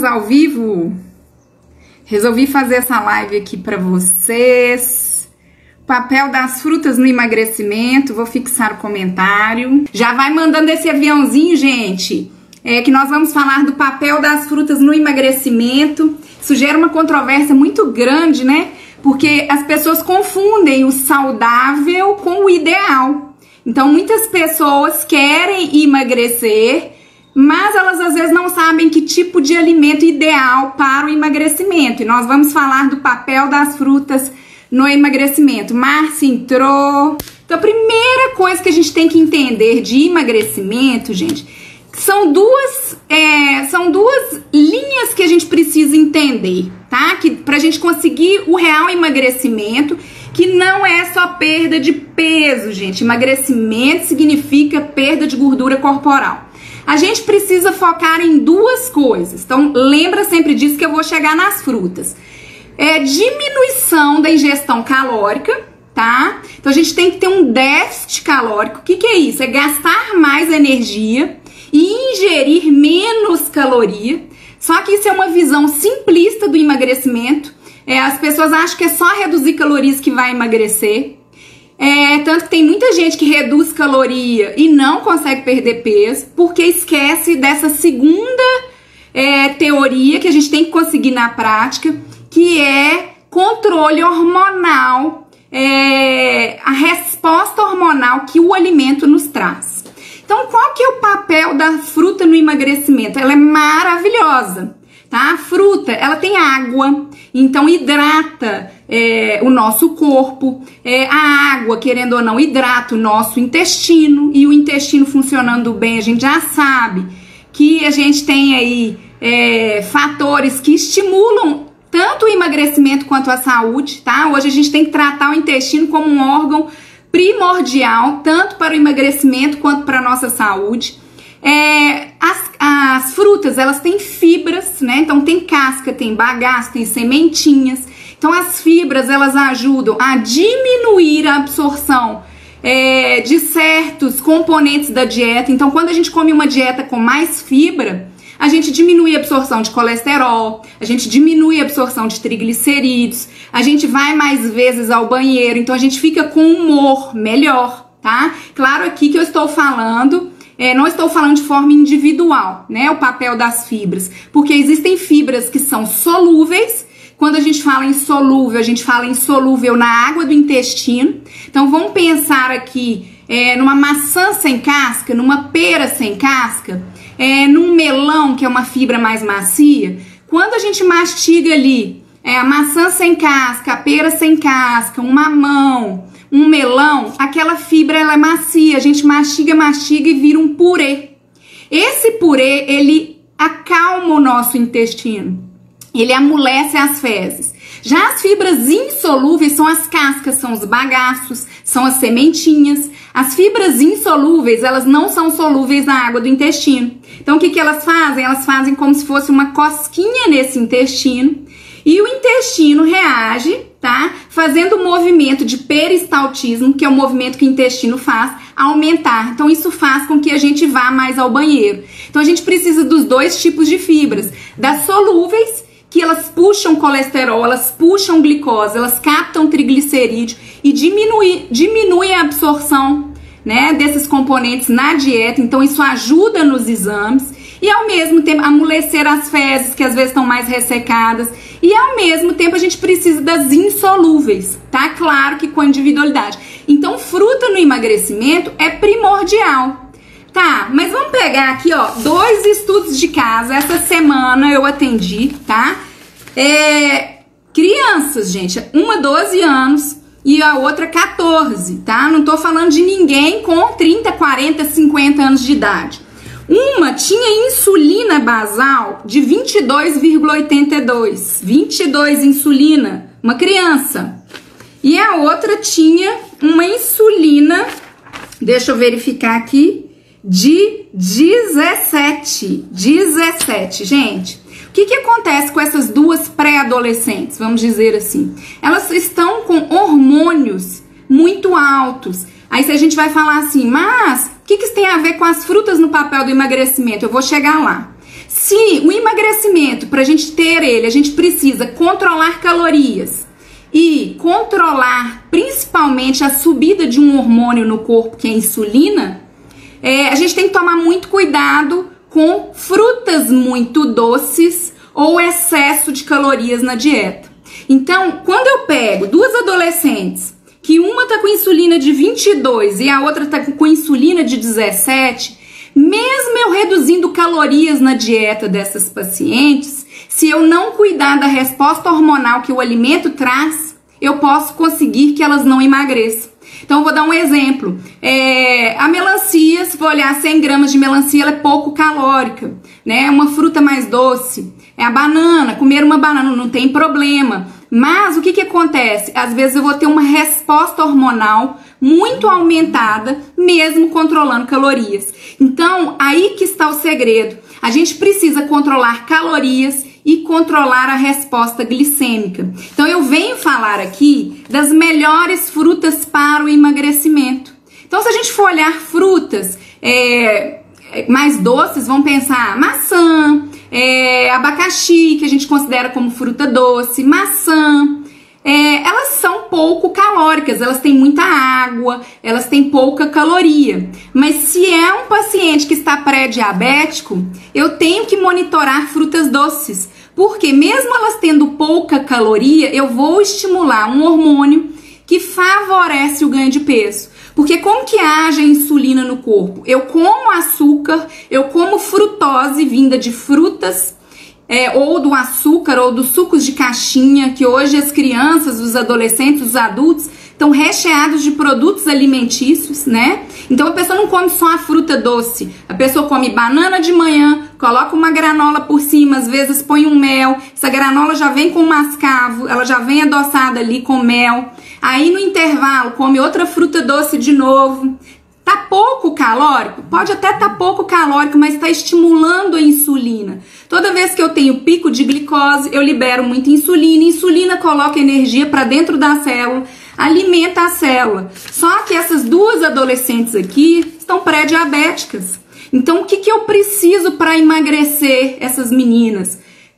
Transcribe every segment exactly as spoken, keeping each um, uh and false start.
Estamos ao vivo. Resolvi fazer essa live aqui para vocês. Papel das frutas no emagrecimento. Vou fixar o comentário. Já vai mandando esse aviãozinho, gente. É que nós vamos falar do papel das frutas no emagrecimento. Isso gera uma controvérsia muito grande, né? Porque as pessoas confundem o saudável com o ideal. Então, muitas pessoas querem emagrecer, mas elas às vezes não sabem que tipo de alimento ideal para o emagrecimento. E nós vamos falar do papel das frutas no emagrecimento. Márcia entrou. Então, a primeira coisa que a gente tem que entender de emagrecimento, gente, são duas, é, são duas linhas que a gente precisa entender, tá? Que pra gente conseguir o real emagrecimento, que não é só perda de peso, gente. Emagrecimento significa perda de gordura corporal. A gente precisa focar em duas coisas. Então, lembra sempre disso que eu vou chegar nas frutas. É diminuição da ingestão calórica, tá? Então, a gente tem que ter um déficit calórico. O que que é isso? É gastar mais energia e ingerir menos caloria. Só que isso é uma visão simplista do emagrecimento. É, as pessoas acham que é só reduzir calorias que vai emagrecer. É, tanto que tem muita gente que reduz caloria e não consegue perder peso, porque esquece dessa segunda é, teoria que a gente tem que conseguir na prática, que é controle hormonal, é, a resposta hormonal que o alimento nos traz. Então, qual que é o papel da fruta no emagrecimento? Ela é maravilhosa, tá? A fruta, ela tem água, então hidrata é, o nosso corpo. É, a água, querendo ou não, hidrata o nosso intestino, e o intestino funcionando bem, a gente já sabe que a gente tem aí é, fatores que estimulam tanto o emagrecimento quanto a saúde, tá? Hoje a gente tem que tratar o intestino como um órgão primordial, tanto para o emagrecimento quanto para a nossa saúde. É, as, as frutas, elas têm fibras, né? Então tem casca, tem bagaço, tem sementinhas. Então as fibras, elas ajudam a diminuir a absorção é, de certos componentes da dieta. Então, quando a gente come uma dieta com mais fibra, a gente diminui a absorção de colesterol, a gente diminui a absorção de triglicerídeos, a gente vai mais vezes ao banheiro, então a gente fica com um humor melhor, tá? Claro aqui que eu estou falando, é, não estou falando de forma individual, né, o papel das fibras, porque existem fibras que são solúveis. Quando a gente fala em solúvel, a gente fala em solúvel na água do intestino. Então vamos pensar aqui é, numa maçã sem casca, numa pera sem casca, é, num melão, que é uma fibra mais macia. Quando a gente mastiga ali é, a maçã sem casca, a pera sem casca, um mamão, um melão, aquela fibra ela é macia, a gente mastiga, mastiga e vira um purê. Esse purê, ele acalma o nosso intestino, ele amolece as fezes. Já as fibras insolúveis são as cascas, são os bagaços, são as sementinhas. As fibras insolúveis, elas não são solúveis na água do intestino. Então, o que que elas fazem? Elas fazem como se fosse uma cosquinha nesse intestino. E o intestino reage, tá? Fazendo o movimento de peristaltismo, que é o movimento que o intestino faz, aumentar. Então, isso faz com que a gente vá mais ao banheiro. Então, a gente precisa dos dois tipos de fibras. Das solúveis, que elas puxam colesterol, elas puxam glicose, elas captam triglicerídeo e diminuem, diminuem a absorção, né, desses componentes na dieta. Então, isso ajuda nos exames. E ao mesmo tempo amolecer as fezes, que às vezes estão mais ressecadas. E ao mesmo tempo a gente precisa das insolúveis, tá? Claro que com individualidade. Então, fruta no emagrecimento é primordial. Tá, mas vamos pegar aqui, ó, dois estudos de caso. Essa semana eu atendi, tá? É, crianças, gente, uma doze anos e a outra quatorze, tá? Não tô falando de ninguém com trinta, quarenta, cinquenta anos de idade. Uma tinha insulina basal de vinte e dois vírgula oitenta e dois, vinte e dois insulina, uma criança. E a outra tinha uma insulina, deixa eu verificar aqui, de dezessete, dezessete, gente. O que que acontece com essas duas pré-adolescentes, vamos dizer assim? Elas estão com hormônios muito altos. Aí se a gente vai falar assim, mas o que que isso tem a ver com as frutas no papel do emagrecimento? Eu vou chegar lá. Se o emagrecimento, para a gente ter ele, a gente precisa controlar calorias e controlar principalmente a subida de um hormônio no corpo, que é a insulina, é, a gente tem que tomar muito cuidado com frutas muito doces ou excesso de calorias na dieta. Então, quando eu pego duas adolescentes, que uma tá com insulina de vinte e dois e a outra tá com insulina de dezessete, mesmo eu reduzindo calorias na dieta dessas pacientes, se eu não cuidar da resposta hormonal que o alimento traz, eu posso conseguir que elas não emagreçam. Então, eu vou dar um exemplo. É, a melancia, se for olhar cem gramas de melancia, ela é pouco calórica, né? Uma fruta mais doce. É a banana, comer uma banana não tem problema. Mas o que que acontece? Às vezes eu vou ter uma resposta hormonal muito aumentada, mesmo controlando calorias. Então, aí que está o segredo. A gente precisa controlar calorias e controlar a resposta glicêmica. Então, eu venho falar aqui das melhores frutas para o emagrecimento. Então, se a gente for olhar frutas é, mais doces, vamos pensar maçã, é, abacaxi, que a gente considera como fruta doce, maçã. É, elas são pouco calóricas, elas têm muita água, elas têm pouca caloria. Mas se é um paciente que está pré-diabético, eu tenho que monitorar frutas doces, porque mesmo elas tendo pouca caloria, eu vou estimular um hormônio que favorece o ganho de peso. Porque como que age a insulina no corpo? Eu como açúcar, eu como frutose vinda de frutas, É, ou do açúcar, ou dos sucos de caixinha, que hoje as crianças, os adolescentes, os adultos estão recheados de produtos alimentícios, né? Então a pessoa não come só a fruta doce, a pessoa come banana de manhã, coloca uma granola por cima, às vezes põe um mel, essa granola já vem com mascavo, ela já vem adoçada ali com mel, aí no intervalo come outra fruta doce de novo. Tá pouco calórico? Pode até estar tá pouco calórico, mas está estimulando a insulina. Toda vez que eu tenho pico de glicose, eu libero muita insulina. Insulina coloca energia para dentro da célula, alimenta a célula. Só que essas duas adolescentes aqui estão pré-diabéticas. Então, o que, que eu preciso para emagrecer essas meninas?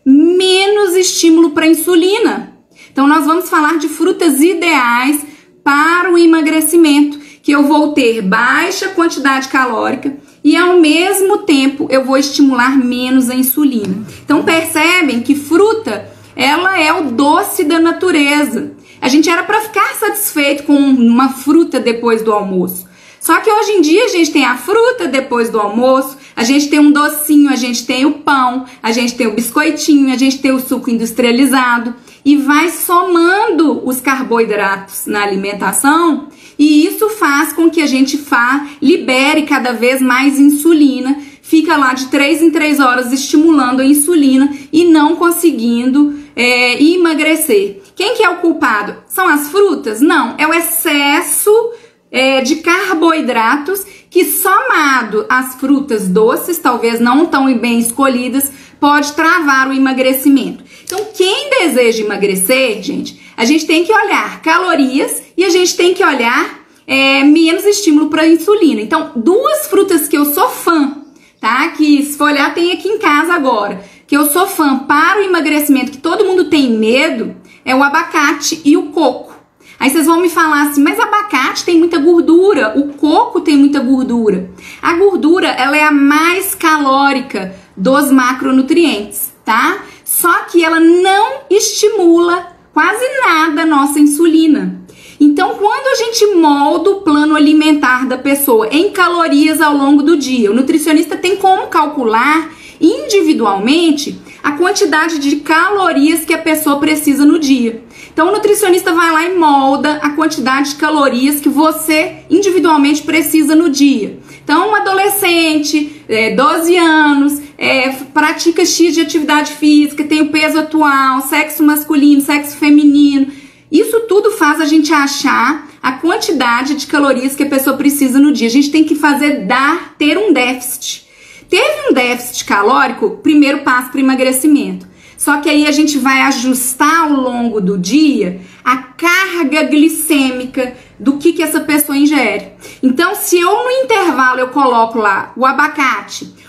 Menos estímulo para insulina. Então, nós vamos falar de frutas ideais para o emagrecimento, que eu vou ter baixa quantidade calórica e ao mesmo tempo eu vou estimular menos a insulina. Então percebem que fruta, ela é o doce da natureza. A gente era para ficar satisfeito com uma fruta depois do almoço. Só que hoje em dia a gente tem a fruta depois do almoço, a gente tem um docinho, a gente tem o pão, a gente tem o biscoitinho, a gente tem o suco industrializado e vai somando os carboidratos na alimentação. E isso faz com que a gente fa, libere cada vez mais insulina, fica lá de três em três horas estimulando a insulina e não conseguindo é, emagrecer. Quem que é o culpado? São as frutas? Não, é o excesso é, de carboidratos que, somado às frutas doces, talvez não tão bem escolhidas, pode travar o emagrecimento. Então, quem deseja emagrecer, gente, a gente tem que olhar calorias e a gente tem que olhar é, menos estímulo para insulina. Então, duas frutas que eu sou fã, tá? Que se for olhar, tem aqui em casa agora, que eu sou fã para o emagrecimento, que todo mundo tem medo, é o abacate e o coco. Aí vocês vão me falar assim, mas abacate tem muita gordura, o coco tem muita gordura. A gordura, ela é a mais calórica dos macronutrientes, tá? Só que ela não estimula quase nada a nossa insulina. Então, quando a gente molda o plano alimentar da pessoa em calorias ao longo do dia, o nutricionista tem como calcular individualmente a quantidade de calorias que a pessoa precisa no dia. Então, o nutricionista vai lá e molda a quantidade de calorias que você individualmente precisa no dia. Então, um adolescente, é, doze anos, é, pratica X de atividade física, tem o peso atual, sexo masculino, sexo feminino. Isso tudo faz a gente achar a quantidade de calorias que a pessoa precisa no dia. A gente tem que fazer dar, ter um déficit. Teve um déficit calórico, primeiro passo para o emagrecimento. Só que aí a gente vai ajustar ao longo do dia a carga glicêmica do que, que essa pessoa ingere. Então, se eu no intervalo eu coloco lá o abacate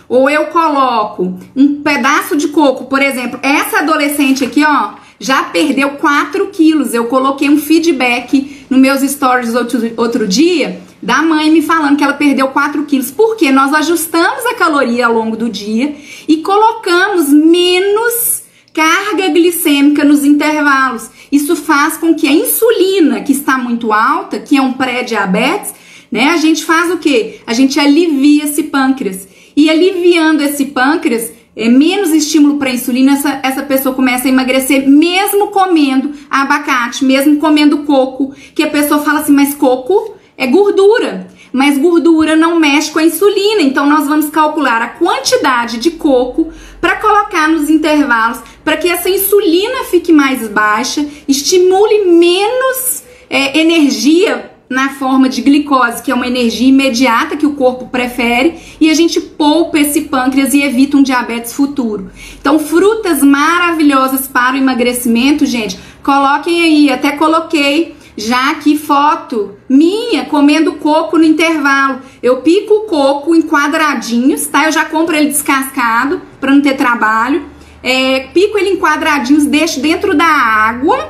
ou eu coloco um pedaço de coco, por exemplo, essa adolescente aqui, ó, já perdeu quatro quilos. Eu coloquei um feedback nos meus stories outro, outro dia, da mãe me falando que ela perdeu quatro quilos. Por quê? Nós ajustamos a caloria ao longo do dia e colocamos menos carga glicêmica nos intervalos. Isso faz com que a insulina, que está muito alta, que é um pré-diabetes, né, a gente faz o quê? A gente alivia esse pâncreas. E aliviando esse pâncreas, é menos estímulo para a insulina, essa, essa pessoa começa a emagrecer mesmo comendo abacate, mesmo comendo coco, que a pessoa fala assim, mas coco é gordura, mas gordura não mexe com a insulina, então nós vamos calcular a quantidade de coco para colocar nos intervalos, para que essa insulina fique mais baixa, estimule menos é, energia na forma de glicose, que é uma energia imediata que o corpo prefere, e a gente poupa esse pâncreas e evita um diabetes futuro. Então, frutas maravilhosas para o emagrecimento, gente, coloquem aí, até coloquei já aqui foto minha comendo coco no intervalo. Eu pico o coco em quadradinhos, tá? Eu já compro ele descascado para não ter trabalho. É, pico ele em quadradinhos, deixo dentro da água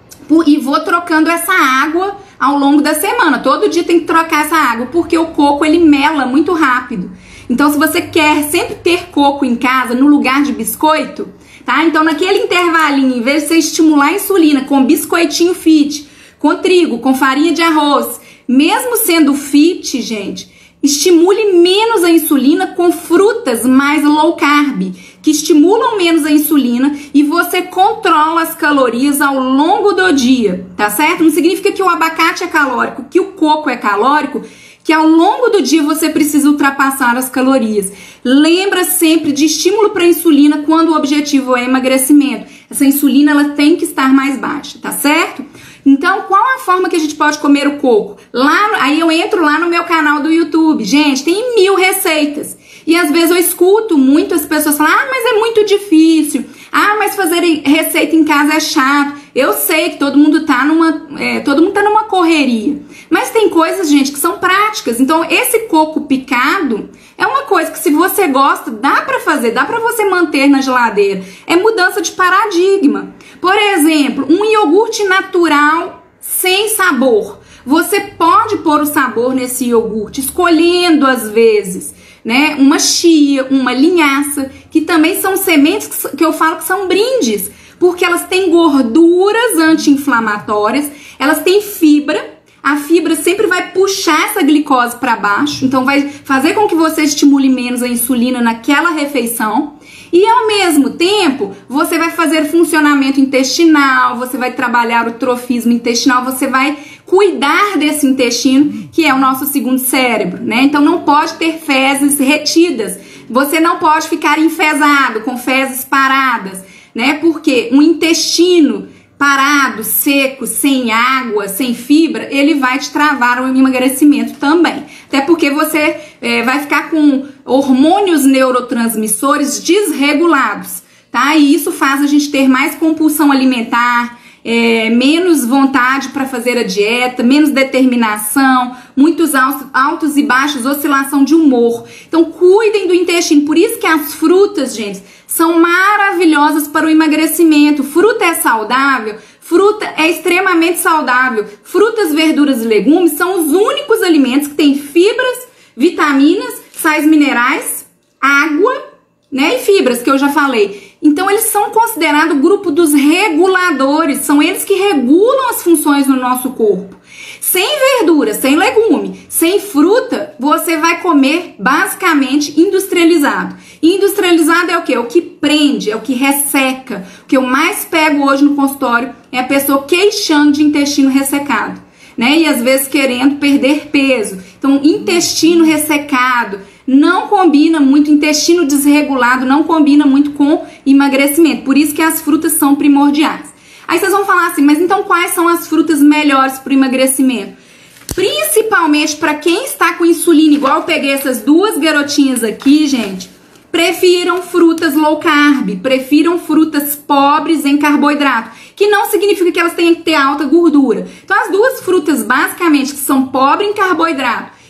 e vou trocando essa água ao longo da semana. Todo dia tem que trocar essa água, porque o coco ele mela muito rápido. Então, se você quer sempre ter coco em casa no lugar de biscoito, tá? Então, naquele intervalinho, em vez de você estimular a insulina com biscoitinho fit, com trigo, com farinha de arroz, mesmo sendo fit, gente, estimule menos a insulina com frutas mais low carb, que estimulam menos a insulina, e você controla as calorias ao longo do dia, tá certo? Não significa que o abacate é calórico, que o coco é calórico, que ao longo do dia você precisa ultrapassar as calorias. Lembra sempre de estímulo para a insulina quando o objetivo é emagrecimento. Essa insulina ela tem que estar mais baixa, tá certo? Então, qual a forma que a gente pode comer o coco? Lá, aí eu entro lá no meu canal do YouTube. Gente, tem mil receitas. E às vezes eu escuto muito as pessoas falar, ah, mas é muito difícil. Ah, mas fazer receita em casa é chato. Eu sei que todo mundo tá numa, é, todo mundo tá numa correria. Mas tem coisas, gente, que são práticas. Então, esse coco picado é uma coisa que, se você gosta, dá pra fazer, dá pra você manter na geladeira. É mudança de paradigma. Por exemplo, um iogurte natural sem sabor. Você pode pôr o sabor nesse iogurte, escolhendo às vezes, né, uma chia, uma linhaça, que também são sementes que eu falo que são brindes, porque elas têm gorduras anti-inflamatórias, elas têm fibra. A fibra sempre vai puxar essa glicose para baixo, então vai fazer com que você estimule menos a insulina naquela refeição. E ao mesmo tempo, você vai fazer funcionamento intestinal, você vai trabalhar o trofismo intestinal, você vai cuidar desse intestino, que é o nosso segundo cérebro, né? Então não pode ter fezes retidas, você não pode ficar enfesado, com fezes paradas, né? Porque um intestino parado, seco, sem água, sem fibra, ele vai te travar o emagrecimento também. Até porque você é, vai ficar com hormônios neurotransmissores desregulados, tá? E isso faz a gente ter mais compulsão alimentar, é, menos vontade para fazer a dieta, menos determinação, muitos altos, altos e baixos, oscilação de humor. Então, cuidem do intestino. Por isso que as frutas, gente, são maravilhosas para o emagrecimento. Fruta é saudável, fruta é extremamente saudável. Frutas, verduras e legumes são os únicos alimentos que têm fibras, vitaminas, sais minerais, água, né, e fibras, que eu já falei. Então, eles são considerados o grupo dos reguladores, são eles que regulam as funções no nosso corpo. Sem verdura, sem legume, sem fruta, você vai comer basicamente industrializado. E industrializado é o que? É o que prende, é o que resseca. O que eu mais pego hoje no consultório é a pessoa queixando de intestino ressecado, né? E às vezes querendo perder peso. Então, intestino ressecado não combina muito, intestino desregulado não combina muito com emagrecimento. Por isso que as frutas são primordiais. Aí vocês vão falar assim, mas então quais são as frutas melhores para o emagrecimento? Principalmente para quem está com insulina, igual eu peguei essas duas garotinhas aqui, gente, prefiram frutas low carb, prefiram frutas pobres em carboidrato, que não significa que elas tenham que ter alta gordura. Então as duas frutas basicamente que são pobres em carboidrato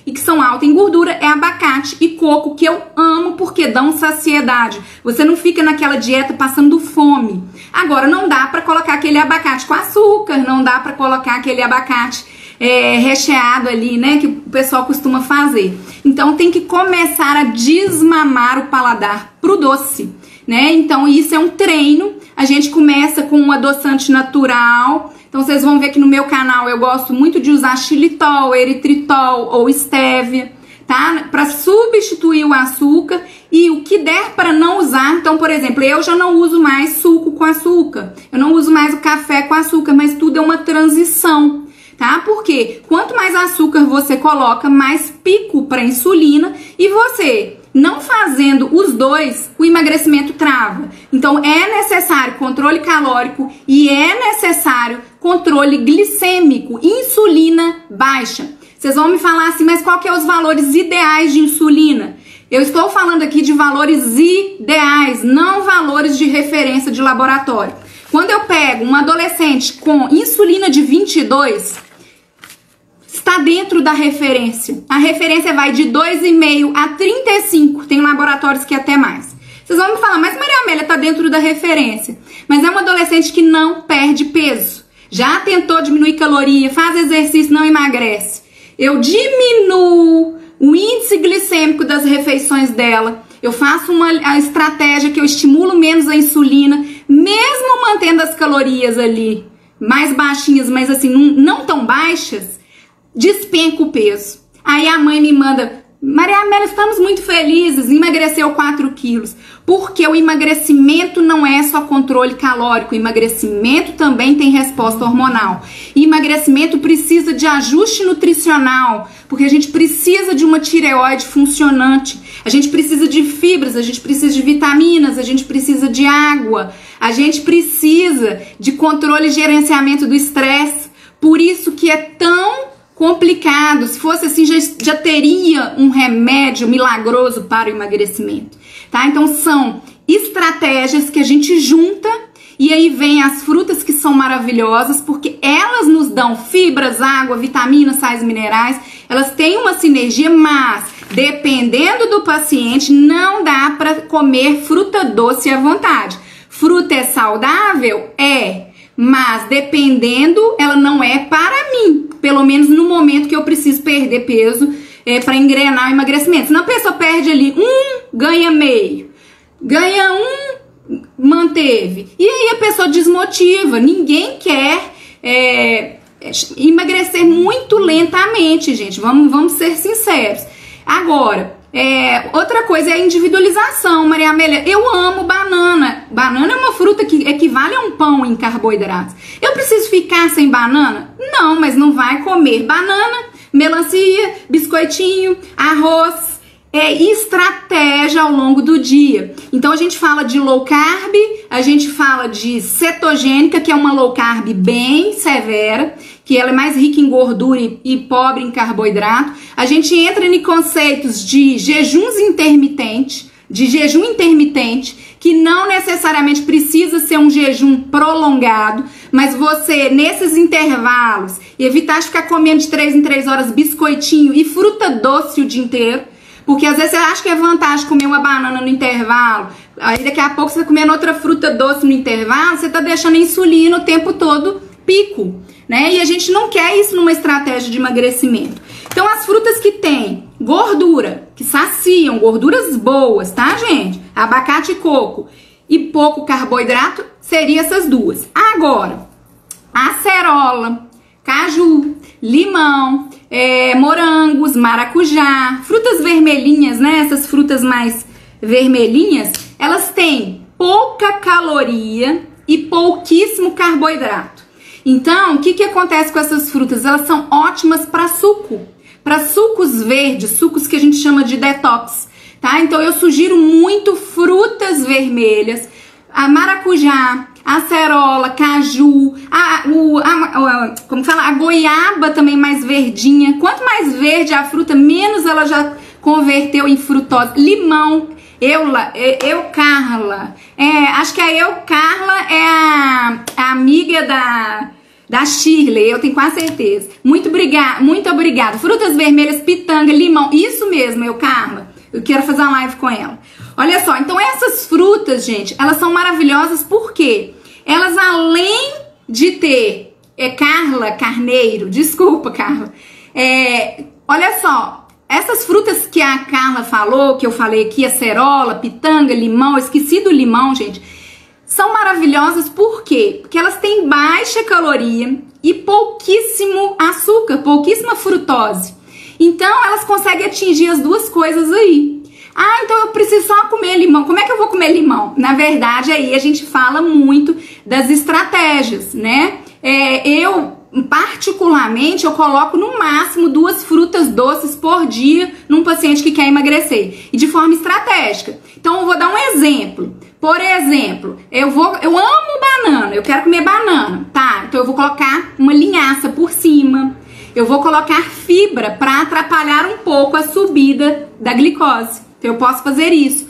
e que são altas em gordura é abacate e coco, que eu amo porque dão saciedade. Você não fica naquela dieta passando fome. Agora, não dá para colocar aquele abacate com açúcar, não dá para colocar aquele abacate é, recheado ali, né, que o pessoal costuma fazer. Então, tem que começar a desmamar o paladar pro doce, né? Então, isso é um treino. A gente começa com um adoçante natural. Então, vocês vão ver que no meu canal eu gosto muito de usar xilitol, eritritol ou estévia, tá? Para substituir o açúcar e o que der para não usar. Então, por exemplo, eu já não uso mais suco com açúcar. Eu não uso mais o café com açúcar, mas tudo é uma transição, tá? Porque quanto mais açúcar você coloca, mais pico para insulina e você não fazendo os dois, o emagrecimento trava. Então, é necessário controle calórico e é necessário controle glicêmico, insulina baixa. Vocês vão me falar assim, mas qual que é os valores ideais de insulina? Eu estou falando aqui de valores ideais, não valores de referência de laboratório. Quando eu pego um adolescente com insulina de vinte e dois, está dentro da referência. A referência vai de dois vírgula cinco a trinta e cinco. Tem laboratórios que até mais. Vocês vão me falar, mas Maria Amélia está dentro da referência. Mas é um adolescente que não perde peso. Já tentou diminuir caloria, faz exercício, não emagrece. Eu diminuo o índice glicêmico das refeições dela. Eu faço uma a estratégia que eu estimulo menos a insulina, mesmo mantendo as calorias ali mais baixinhas, mas assim, não, não tão baixas. Despenca o peso. Aí a mãe me manda, Maria Amélia, estamos muito felizes, emagreceu quatro quilos. Porque o emagrecimento não é só controle calórico, o emagrecimento também tem resposta hormonal. E emagrecimento precisa de ajuste nutricional, porque a gente precisa de uma tireoide funcionante, a gente precisa de fibras, a gente precisa de vitaminas, a gente precisa de água, a gente precisa de controle e gerenciamento do estresse. Por isso que é tão complicado. Se fosse assim, já, já teria um remédio milagroso para o emagrecimento, tá? Então são estratégias que a gente junta e aí vem as frutas que são maravilhosas porque elas nos dão fibras, água, vitaminas, sais minerais, elas têm uma sinergia, mas dependendo do paciente não dá para comer fruta doce à vontade. Fruta é saudável? É. Mas dependendo, ela não é para mim, pelo menos no momento que eu preciso perder peso é, para engrenar o emagrecimento. Senão a pessoa perde ali um, ganha meio, ganha um, manteve. E aí a pessoa desmotiva. Ninguém quer é, emagrecer muito lentamente, gente. Vamos, vamos ser sinceros. Agora, É, outra coisa é a individualização, Maria Amélia. Eu amo banana. Banana é uma fruta que equivale a um pão em carboidratos. Eu preciso ficar sem banana? Não, mas não vai comer banana, melancia, biscoitinho, arroz. É estratégia ao longo do dia. Então a gente fala de low carb, a gente fala de cetogênica, que é uma low carb bem severa, que ela é mais rica em gordura e, e pobre em carboidrato. A gente entra em conceitos de jejuns intermitentes, de jejum intermitente, que não necessariamente precisa ser um jejum prolongado, mas você, nesses intervalos, evitar de ficar comendo de três em três horas biscoitinho e fruta doce o dia inteiro, porque às vezes você acha que é vantagem comer uma banana no intervalo, aí daqui a pouco você tá comendo outra fruta doce no intervalo, você tá deixando a insulina o tempo todo pico, né? E a gente não quer isso numa estratégia de emagrecimento. Então as frutas que tem gordura, que saciam, gorduras boas, tá, gente? Abacate e coco e pouco carboidrato, seriam essas duas. Agora, acerola, caju, limão, é, morangos, maracujá, frutas vermelhinhas, né? Essas frutas mais vermelhinhas, elas têm pouca caloria e pouquíssimo carboidrato. Então, o que que acontece com essas frutas? Elas são ótimas para suco, para sucos verdes, sucos que a gente chama de detox, tá? Então, eu sugiro muito frutas vermelhas, a maracujá, acerola, caju, a, o, a, a, como fala, a goiaba também mais verdinha. Quanto mais verde a fruta, menos ela já converteu em frutose. Limão, Eula, eu Carla, é, acho que a Eu Carla é a, a amiga da, Da Shirley, eu tenho quase certeza. Muito obrigada, muito obrigada. Frutas vermelhas, pitanga, limão. Isso mesmo, eu, Carla. Eu quero fazer uma live com ela. Olha só, então essas frutas, gente, elas são maravilhosas porque elas, além de ter... É Carla Carneiro, desculpa, Carla. É, olha só, essas frutas que a Carla falou, que eu falei aqui, acerola, pitanga, limão, esqueci do limão, gente, são maravilhosas por quê? Porque elas têm baixa caloria e pouquíssimo açúcar, pouquíssima frutose. Então, elas conseguem atingir as duas coisas aí. Ah, então eu preciso só comer limão. Como é que eu vou comer limão? Na verdade, aí a gente fala muito das estratégias, né? É, eu, particularmente, eu coloco no máximo duas frutas doces por dia num paciente que quer emagrecer. E de forma estratégica. Então, eu vou dar um exemplo. Por exemplo, eu, vou, eu amo banana, eu quero comer banana, tá? Então, eu vou colocar uma linhaça por cima. Eu vou colocar fibra para atrapalhar um pouco a subida da glicose. Então, eu posso fazer isso.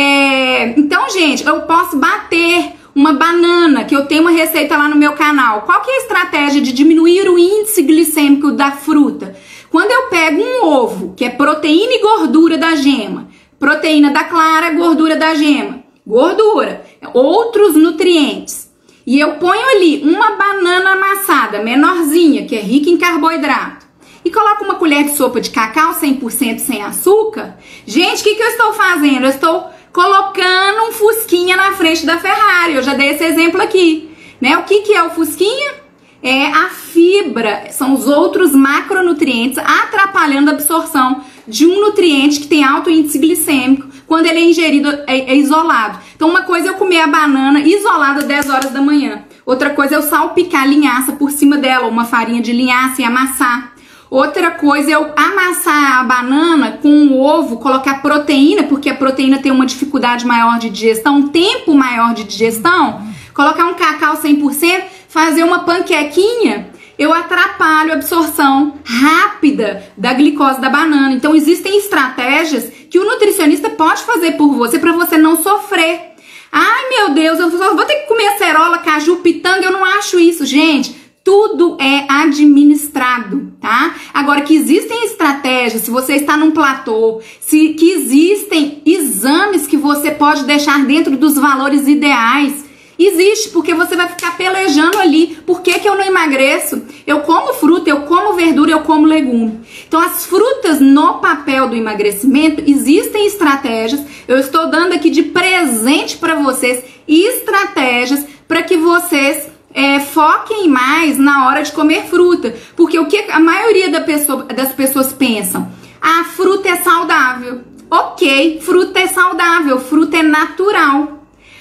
É, então, gente, eu posso bater uma banana, que eu tenho uma receita lá no meu canal. Qual que é a estratégia de diminuir o índice glicêmico da fruta? Quando eu pego um ovo, que é proteína e gordura da gema, proteína da clara, gordura da gema, gordura, outros nutrientes, e eu ponho ali uma banana amassada, menorzinha, que é rica em carboidrato, e coloco uma colher de sopa de cacau cem por cento sem açúcar, gente, o que, que eu estou fazendo? Eu estou colocando um fusquinha na frente da Ferrari. Eu já dei esse exemplo aqui, né? O que, que é o fusquinha? É a fibra, são os outros macronutrientes atrapalhando a absorção de um nutriente que tem alto índice glicêmico quando ele é ingerido, é, é isolado. Então, uma coisa é eu comer a banana isolada às dez horas da manhã. Outra coisa é eu salpicar a linhaça por cima dela, uma farinha de linhaça e amassar. Outra coisa é eu amassar a banana com um ovo, colocar proteína, porque a proteína tem uma dificuldade maior de digestão, um tempo maior de digestão, colocar um cacau cem por cento, fazer uma panquequinha, eu atrapalho a absorção rápida da glicose da banana. Então, existem estratégias que o nutricionista pode fazer por você para você não sofrer. Ai, meu Deus, eu só vou ter que comer acerola, caju, pitanga, eu não acho isso, gente. Tudo é administrado, tá? Agora, que existem estratégias, se você está num platô, se, que existem exames que você pode deixar dentro dos valores ideais, existe, porque você vai ficar pelejando ali. Por que que eu não emagreço? Eu como fruta, eu como verdura, eu como legume. Então, as frutas no papel do emagrecimento, existem estratégias. Eu estou dando aqui de presente para vocês estratégias para que vocês É, foquem mais na hora de comer fruta, porque o que a maioria da pessoa, das pessoas pensam? A fruta é saudável. Ok, fruta é saudável, fruta é natural,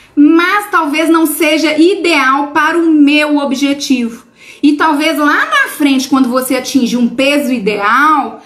mas talvez não seja ideal para o meu objetivo. E talvez lá na frente, quando você atingir um peso ideal,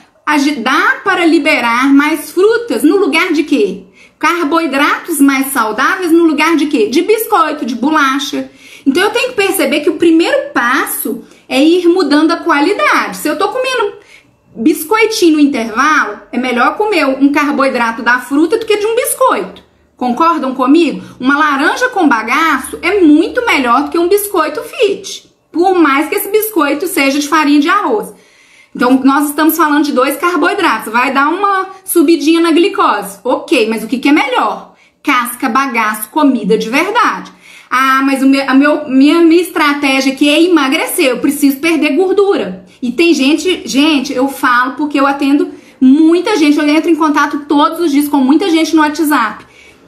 dá para liberar mais frutas no lugar de quê? Carboidratos mais saudáveis no lugar de quê? De biscoito, de bolacha. Então, eu tenho que perceber que o primeiro passo é ir mudando a qualidade. Se eu tô comendo biscoitinho no intervalo, é melhor comer um carboidrato da fruta do que de um biscoito. Concordam comigo? Uma laranja com bagaço é muito melhor do que um biscoito fit, por mais que esse biscoito seja de farinha de arroz. Então, nós estamos falando de dois carboidratos. Vai dar uma subidinha na glicose. Ok, mas o que, que é melhor? Casca, bagaço, comida de verdade. Ah, mas o meu, a meu, minha, minha estratégia aqui é emagrecer, eu preciso perder gordura. E tem gente, gente, eu falo porque eu atendo muita gente, eu entro em contato todos os dias com muita gente no WhatsApp.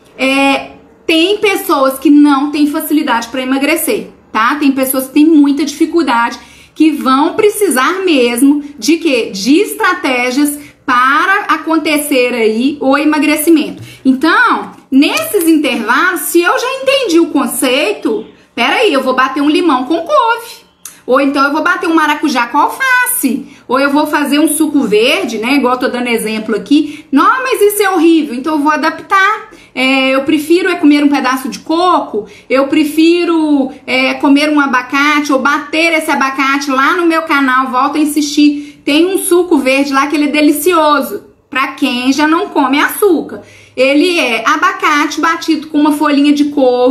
É, tem pessoas que não têm facilidade para emagrecer, tá? Tem pessoas que têm muita dificuldade, que vão precisar mesmo de quê? De estratégias para acontecer aí o emagrecimento. Então, nesses intervalos, se eu já entendi o conceito, peraí, eu vou bater um limão com couve, ou então eu vou bater um maracujá com alface, ou eu vou fazer um suco verde, né, igual eu tô dando exemplo aqui. Não, mas isso é horrível, então eu vou adaptar. É, eu prefiro é comer um pedaço de coco, eu prefiro é, comer um abacate, ou bater esse abacate lá no meu canal, volto a insistir. Tem um suco verde lá que ele é delicioso, para quem já não come açúcar. Ele é abacate batido com uma folhinha de couve,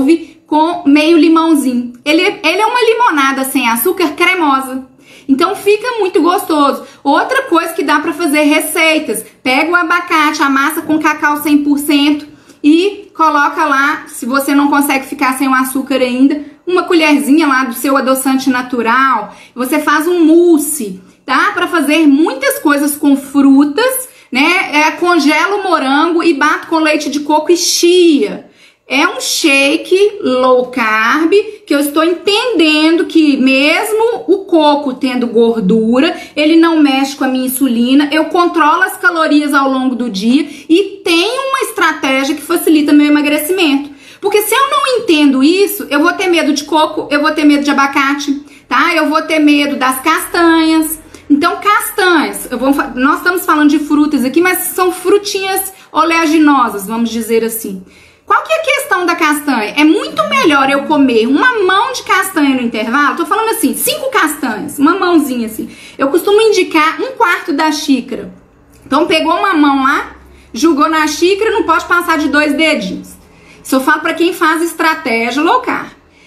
com meio limãozinho. Ele, ele é uma limonada sem açúcar cremosa. Então fica muito gostoso. Outra coisa que dá para fazer receitas. Pega o abacate, amassa com cacau cem por cento e coloca lá, se você não consegue ficar sem o açúcar ainda, uma colherzinha lá do seu adoçante natural. Você faz um mousse. Dá para fazer muitas coisas com frutas, né? É, congela o morango e bato com leite de coco e chia. É um shake low carb que eu estou entendendo que mesmo o coco tendo gordura, ele não mexe com a minha insulina, eu controlo as calorias ao longo do dia e tenho uma estratégia que facilita meu emagrecimento. Porque se eu não entendo isso, eu vou ter medo de coco, eu vou ter medo de abacate, tá? Eu vou ter medo das castanhas. Então, castanhas, eu vou, nós estamos falando de frutas aqui, mas são frutinhas oleaginosas, vamos dizer assim. Qual que é a questão da castanha? É muito melhor eu comer uma mão de castanha no intervalo, tô falando assim, cinco castanhas, uma mãozinha assim. Eu costumo indicar um quarto da xícara. Então, pegou uma mão lá, jogou na xícara, não pode passar de dois dedinhos. Isso eu falo para quem faz estratégia low carb.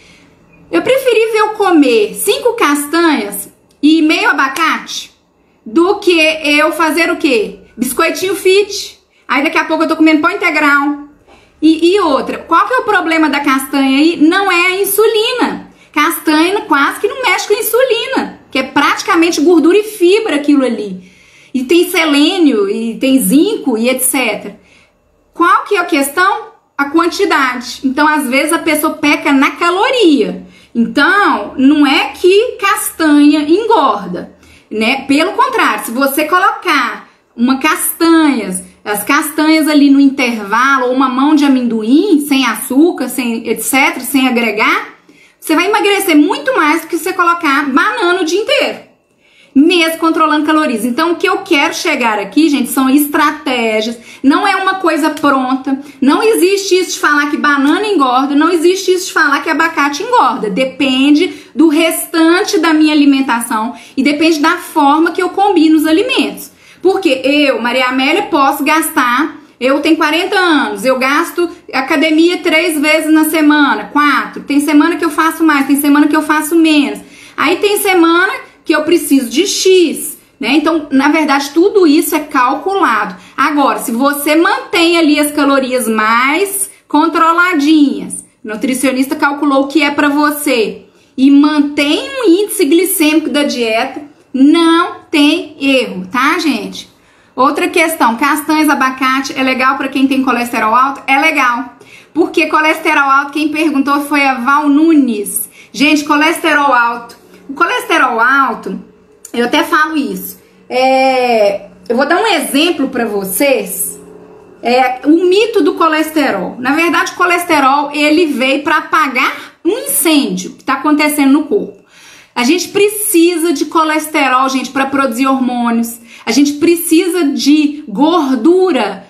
Eu preferi ver eu comer cinco castanhas e meio abacate do que eu fazer o quê? Biscoitinho fit. Aí daqui a pouco eu tô comendo pão integral. E, e outra, qual que é o problema da castanha aí? Não é a insulina. Castanha quase que não mexe com a insulina, que é praticamente gordura e fibra aquilo ali. E tem selênio, e tem zinco e etcétera. Qual que é a questão? A quantidade. Então, às vezes, a pessoa peca na caloria. Então, não é que castanha engorda, né? Pelo contrário, se você colocar uma castanhas, as castanhas ali no intervalo, ou uma mão de amendoim, sem açúcar, sem etcétera, sem agregar, você vai emagrecer muito mais do que você colocar banana o dia inteiro, mesmo controlando calorias. Então, o que eu quero chegar aqui, gente, são estratégias, não é uma coisa pronta, não existe isso de falar que banana engorda, não existe isso de falar que abacate engorda, depende do restante da minha alimentação e depende da forma que eu combino os alimentos. Porque eu, Maria Amélia, posso gastar, eu tenho quarenta anos, eu gasto academia três vezes na semana, quatro, tem semana que eu faço mais, tem semana que eu faço menos, aí tem semana que eu preciso de X, né? Então, na verdade, tudo isso é calculado. Agora, se você mantém ali as calorias mais controladinhas, o nutricionista calculou o que é para você e mantém um índice glicêmico da dieta, não tem erro, tá, gente? Outra questão, castanhas, abacate, é legal para quem tem colesterol alto? É legal. Porque colesterol alto, quem perguntou foi a Val Nunes. Gente, colesterol alto. O colesterol alto, eu até falo isso. É, eu vou dar um exemplo para vocês. É, o mito do colesterol. Na verdade, o colesterol, ele veio para apagar um incêndio que está acontecendo no corpo. A gente precisa de colesterol, gente, para produzir hormônios. A gente precisa de gordura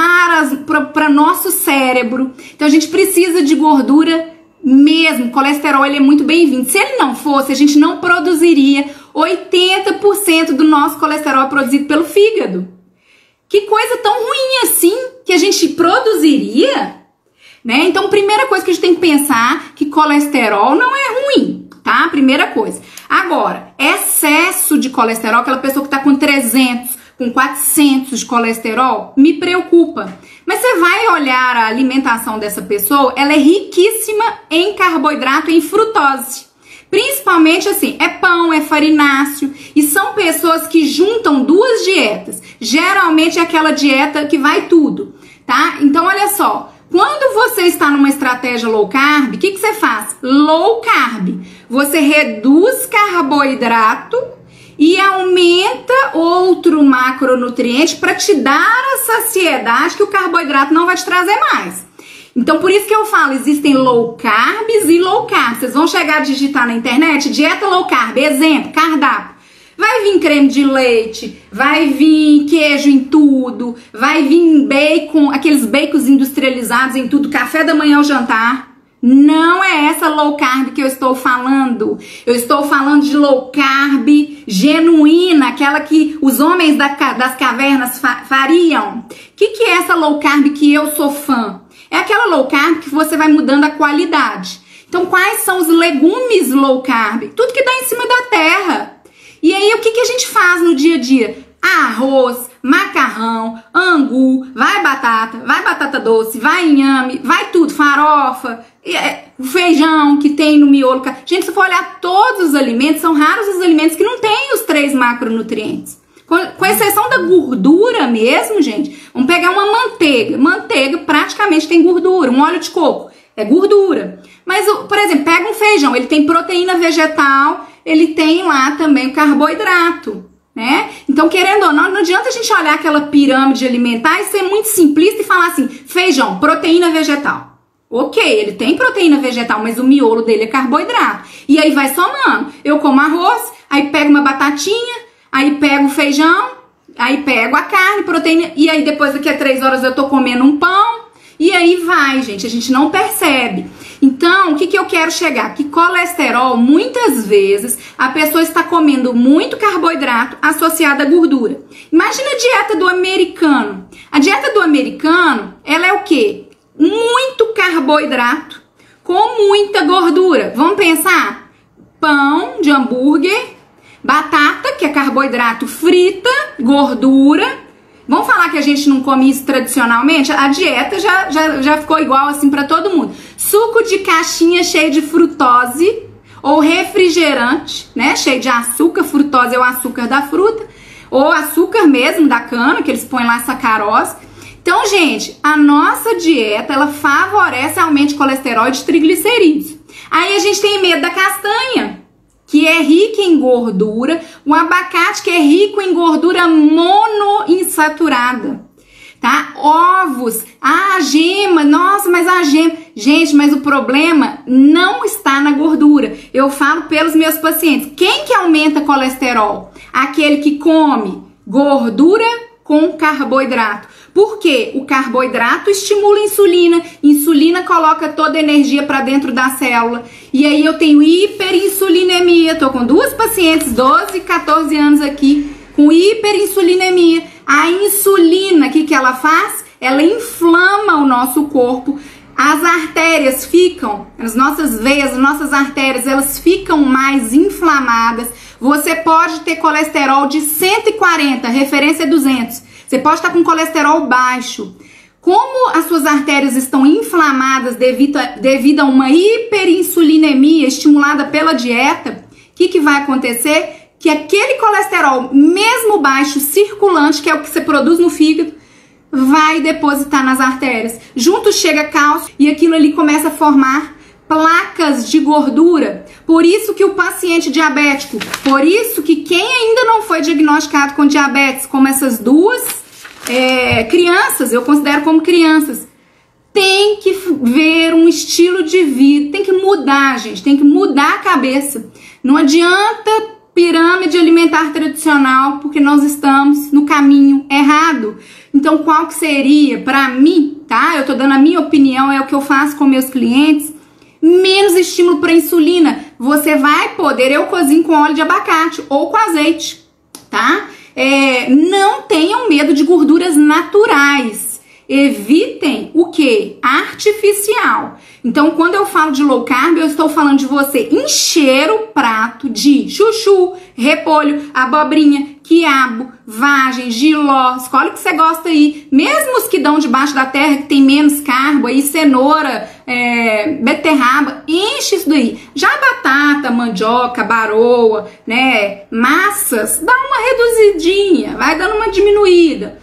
para nosso cérebro. Então, a gente precisa de gordura mesmo. O colesterol, ele é muito bem-vindo. Se ele não fosse, a gente não produziria. oitenta por cento do nosso colesterol é produzido pelo fígado. Que coisa tão ruim assim que a gente produziria, né? Então, primeira coisa que a gente tem que pensar que colesterol não é ruim. Tá? Primeira coisa. Agora, excesso de colesterol, aquela pessoa que tá com trezentos, com quatrocentos de colesterol, me preocupa. Mas você vai olhar a alimentação dessa pessoa, ela é riquíssima em carboidrato e em frutose. Principalmente assim, é pão, é farináceo, e são pessoas que juntam duas dietas. Geralmente é aquela dieta que vai tudo, tá? Então, olha só. Quando você está numa estratégia low carb, o que, que você faz? Low carb. Você reduz carboidrato e aumenta outro macronutriente para te dar a saciedade que o carboidrato não vai te trazer mais. Então, por isso que eu falo, existem low carbs e low carb. Vocês vão chegar a digitar na internet, dieta low carb, exemplo, cardápio. Vai vir creme de leite, vai vir queijo em tudo, vai vir bacon, aqueles bacons industrializados em tudo, café da manhã ao jantar. Não é essa low carb que eu estou falando. Eu estou falando de low carb genuína, aquela que os homens da, das cavernas fa fariam. O que, que é essa low carb que eu sou fã? É aquela low carb que você vai mudando a qualidade. Então, quais são os legumes low carb? Tudo que dá em cima da terra. E aí, o que, que a gente faz no dia a dia? Arroz, macarrão, angu, vai batata, vai batata doce, vai inhame, vai tudo, farofa, o feijão que tem no miolo. Gente, se for olhar todos os alimentos, são raros os alimentos que não têm os três macronutrientes. Com, com exceção da gordura mesmo, gente, vamos pegar uma manteiga. Manteiga praticamente tem gordura, um óleo de coco é gordura. Mas, por exemplo, pega um feijão, ele tem proteína vegetal, ele tem lá também o carboidrato. Né? Então, querendo ou não, não adianta a gente olhar aquela pirâmide alimentar e ser muito simplista e falar assim, feijão, proteína vegetal. Ok, ele tem proteína vegetal, mas o miolo dele é carboidrato. E aí vai somando. Eu como arroz, aí pego uma batatinha, aí pego o feijão, aí pego a carne, proteína, e aí depois daqui a três horas eu tô comendo um pão, e aí vai, gente, a gente não percebe. Então, o que, que eu quero chegar? Que colesterol, muitas vezes, a pessoa está comendo muito carboidrato associado à gordura. Imagina a dieta do americano. A dieta do americano, ela é o quê? Muito carboidrato com muita gordura. Vamos pensar? Pão de hambúrguer, batata, que é carboidrato frita, gordura. Vamos falar que a gente não come isso tradicionalmente? A dieta já, já, já ficou igual assim para todo mundo. Suco de caixinha cheio de frutose ou refrigerante, né? Cheio de açúcar, frutose é o açúcar da fruta, ou açúcar mesmo da cana, que eles põem lá sacarose. Então, gente, a nossa dieta, ela favorece aumento de colesterol e de triglicerídeos. Aí a gente tem medo da castanha, que é rica em gordura, o abacate, que é rico em gordura monoinsaturada, tá? Ovos, a gema, nossa, mas a gema... Gente, mas o problema não está na gordura. Eu falo pelos meus pacientes. Quem que aumenta colesterol? Aquele que come gordura com carboidrato. Por quê? O carboidrato estimula a insulina, insulina coloca toda a energia para dentro da célula, e aí eu tenho hiperinsulinemia. Tô com duas pacientes, doze e quatorze anos aqui, com hiperinsulinemia. A insulina, o que que ela faz? Ela inflama o nosso corpo, as artérias ficam, as nossas veias, as nossas artérias, elas ficam mais inflamadas. Você pode ter colesterol de cento e quarenta, referência é duzentos. Você pode estar com colesterol baixo. Como as suas artérias estão inflamadas devido a, devido a uma hiperinsulinemia estimulada pela dieta, o que, que vai acontecer? Que aquele colesterol, mesmo baixo, circulante, que é o que você produz no fígado, vai depositar nas artérias. Junto chega cálcio e aquilo ali começa a formar placas de gordura. Por isso que o paciente diabético, por isso que quem ainda não foi diagnosticado com diabetes, como essas duas é, crianças, eu considero como crianças, tem que ver um estilo de vida, tem que mudar, gente, tem que mudar a cabeça. Não adianta pirâmide alimentar tradicional, porque nós estamos no caminho errado. Então, qual que seria, para mim, tá? Eu tô dando a minha opinião, é o que eu faço com meus clientes. Menos estímulo para insulina. Você vai poder, eu cozinho com óleo de abacate ou com azeite, tá? É, não tenham medo de gorduras naturais. Evitem o que? Artificial. Então, quando eu falo de low carb, eu estou falando de você encher o prato de chuchu, repolho, abobrinha, quiabo, vagem, jiló, escolhe o que você gosta aí. Mesmo os que dão debaixo da terra, que tem menos carbo, aí cenoura, é, beterraba, enche isso daí. Já batata, mandioca, baroa, né, massas, dá uma reduzidinha, vai dando uma diminuída.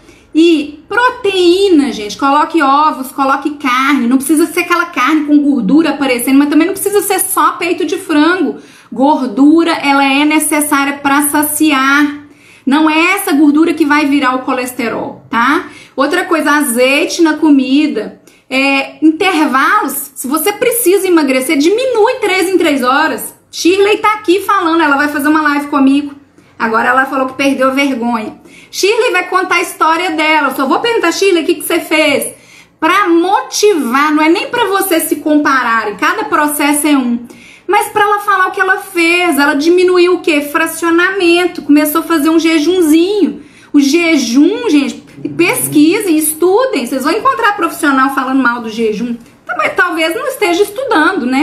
E proteína, gente, coloque ovos, coloque carne, não precisa ser aquela carne com gordura aparecendo, mas também não precisa ser só peito de frango. Gordura, ela é necessária para saciar. Não é essa gordura que vai virar o colesterol, tá? Outra coisa, azeite na comida. É, intervalos, se você precisa emagrecer, diminui três em três horas. Shirley tá aqui falando, ela vai fazer uma live comigo. Agora ela falou que perdeu vergonha. Shirley vai contar a história dela. Eu só vou perguntar, Shirley, o que, que você fez? Pra motivar, não é nem pra você se compararem. Cada processo é um. Mas para ela falar o que ela fez, ela diminuiu o quê? Fracionamento, começou a fazer um jejumzinho. O jejum, gente, pesquisem, estudem, vocês vão encontrar profissional falando mal do jejum. Talvez não esteja estudando, né?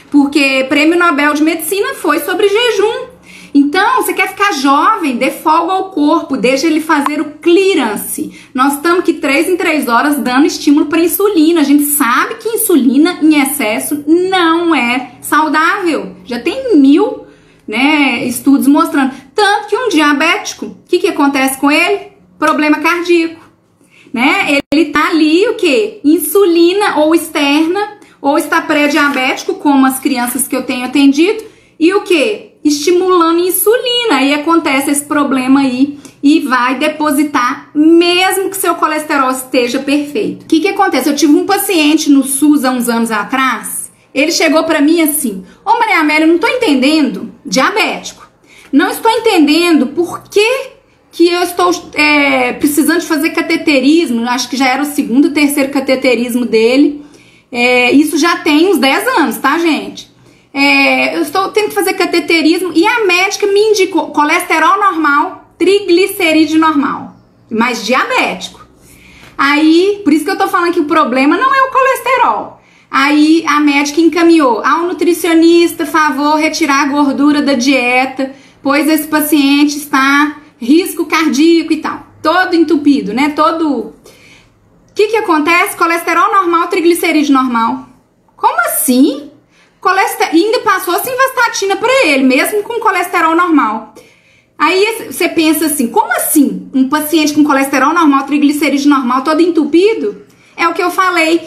Porque Prêmio Nobel de Medicina foi sobre jejum. Então, você quer ficar jovem, dê folga ao corpo, deixa ele fazer o clearance. Nós estamos aqui três em três horas dando estímulo para insulina. A gente sabe que insulina em excesso não é saudável. Já tem mil, né, estudos mostrando. Tanto que um diabético, o que, que acontece com ele? Problema cardíaco. Né? Ele tá ali, o quê? Insulina ou externa, ou está pré-diabético, como as crianças que eu tenho atendido, e o quê? Estimulando insulina, aí acontece esse problema aí e vai depositar mesmo que seu colesterol esteja perfeito. O que que acontece? Eu tive um paciente no SUS há uns anos atrás, ele chegou pra mim assim, ô Maria Amélia, eu não tô entendendo, diabético, não estou entendendo por que que eu estou é, precisando de fazer cateterismo, acho que já era o segundo, terceiro cateterismo dele, é, isso já tem uns dez anos, tá gente? É, eu estou tendo que fazer cateterismo e a médica me indicou colesterol normal, triglicerídeo normal, mas diabético. Aí, por isso que eu tô falando que o problema não é o colesterol. Aí a médica encaminhou ao nutricionista, favor retirar a gordura da dieta, pois esse paciente está risco cardíaco e tal, todo entupido, né? Todo. O que que acontece? Colesterol normal, triglicerídeo normal. Como assim? Colesterol, ainda passou simvastatina para ele, mesmo com colesterol normal. Aí você pensa assim, como assim? Um paciente com colesterol normal, triglicerídeo normal, todo entupido? É o que eu falei,